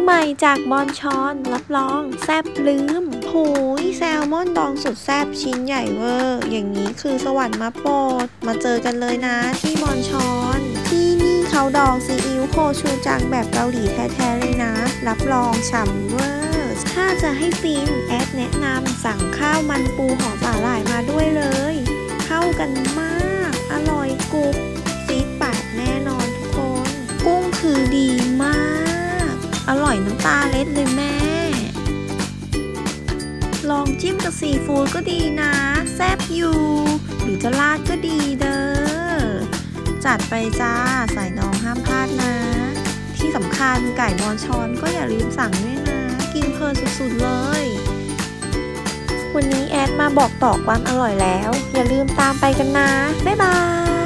ใหม่จากบอนชอนรับรองแซ่บลืมโหยแซลมอนดองสุดแซ่บชิ้นใหญ่เวอร์อย่างนี้คือสวรรค์มาโปรดมาเจอกันเลยนะที่บอนชอนที่นี่เขาดองซีอิ๊วโคชูจังแบบเกาหลีแท้ๆเลยนะรับรองฉ่ำเวอร์ถ้าจะให้ฟินแอดแนะนำสั่งข้าวมันปูห่อสาหร่ายมาด้วยเลยเข้ากันมากอร่อยกรุบซีดปากแน่นอนทุกคนกุ้งคือดีมากอร่อยน้ำตาเล็ดเลยแม่ลองจิ้มกับซีฟู้ดก็ดีนะแซ่บอยู่หรือจะราดก็ดีเด้อจัดไปจ้าใส่ดองห้ามพลาดนะที่สำคัญไก่บอนชอนก็อย่าลืมสั่งด้วยนะกินเพลินสุดๆเลยวันนี้แอดมาบอกต่อความอร่อยแล้วอย่าลืมตามไปกันนะบ๊ายบาย